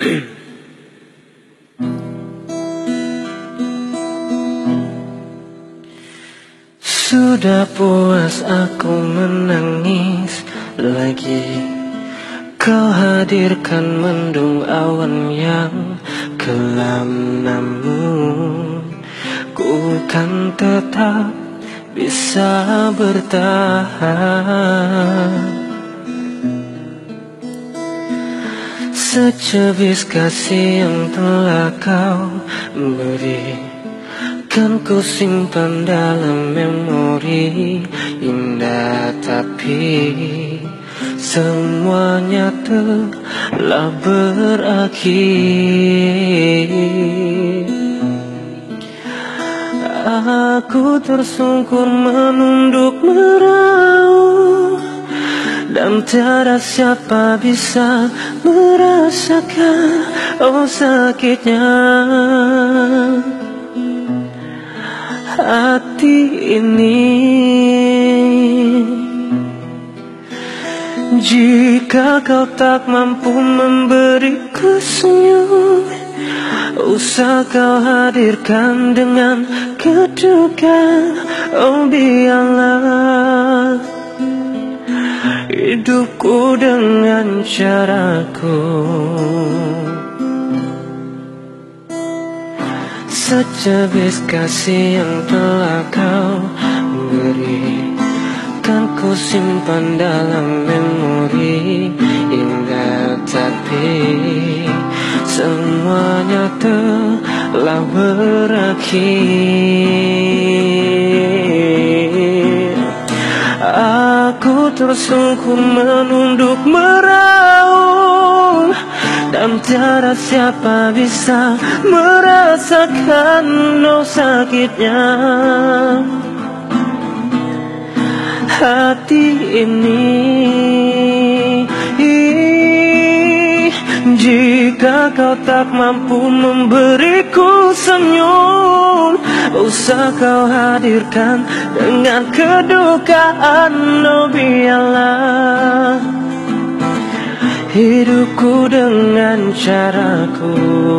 Sudah puas aku menangis lagi. Kau hadirkan mendung awan yang kelam, namun ku kan tetap bisa bertahan. Secebis kasih yang telah kau beri, kan ku simpan dalam memori indah, tapi semuanya telah berakhir. Aku tersungkur menunduk meraung, dan tiada siapa bisa merasakan sakitnya hati ini. Jika kau tak mampu memberiku senyum, usah kau hadirkan dengan kedukaan. Biarlah hidupku dengan caraku. Secebis kasih yang telah kau beri, kan ku simpan dalam memori indah, tapi semuanya telah berakhir. Aku tersungkur menunduk meraung, dan tiada siapa bisa merasakan sakitnya hati ini. Jika kau tak mampu memberiku senyum, usah kau hadirkan dengan kedukaan. Biarlah hidupku dengan caraku.